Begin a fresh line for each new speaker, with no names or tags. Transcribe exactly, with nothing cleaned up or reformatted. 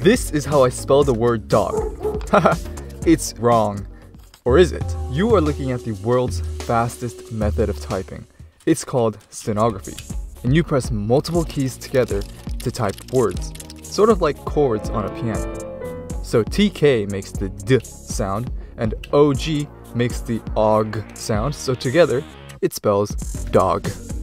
This is how I spell the word dog. Haha, it's wrong. Or is it? You are looking at the world's fastest method of typing. It's called stenography. And you press multiple keys together to type words, sort of like chords on a piano. So T K makes the D sound, and O G makes the O G sound, so together it spells dog.